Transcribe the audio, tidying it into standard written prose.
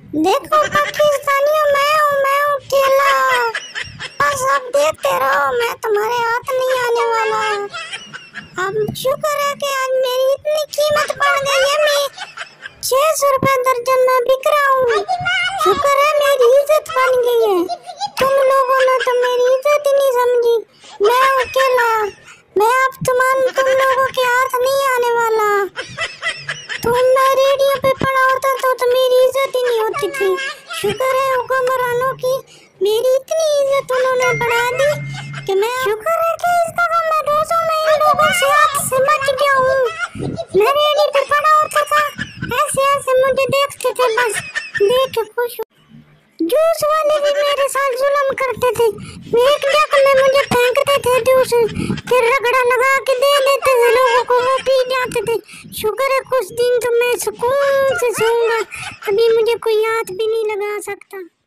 देखो पाकिस्तानियों, मैं हूँ केला। बस आप देखते रहो, मैं तुम्हारे हाथ नहीं आने वाला। अब शुक्र है कि आज मेरी इतनी कीमत बढ़ गई है, मैं 600 रुपए दर्जन में बिक रहा हूँ। शुक्र है मेरी इज्जत बन गई है। तुम लोगों ने तो मेरी इज्जत ही नहीं समझी। मैं हूँ केला, मैं अब तुम लोगों के हाथ नहीं आने वाला। मैं रेडियो पे पढ़ा होता तो मेरी इज्जत ही नहीं होती थी। शुक्र है हुक्मरानों की, मेरी इतनी इज्जत उन्होंने बढ़ा दी कि मैं, शुक्र है कि इस दफा मैं रोजों में इन लोगों से हाथ से बच गया हूँ। मैं रेडियो पे पढ़ा होता था, ऐसे ऐसे मुझे देखते थे, बस देख के खुश। जूस वाले भी मेरे साथ जुल्म करते थे। एक जग में मुझे फेंकते थे जूस, फिर रगड़ा लगा के दे देते थे लोगों को, वो पी जाते थे। शुक्र है कुछ दिन तो मैं सुकून से सोऊंगा, अभी मुझे कोई हाथ भी नहीं लगा सकता।